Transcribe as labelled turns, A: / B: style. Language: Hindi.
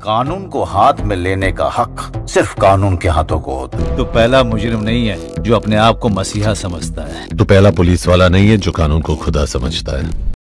A: कानून को हाथ में लेने का हक सिर्फ कानून के हाथों को होता है।
B: तो पहला मुजरिम नहीं है जो अपने आप को मसीहा समझता है।
C: तो पहला पुलिस वाला नहीं है जो कानून को खुदा समझता है।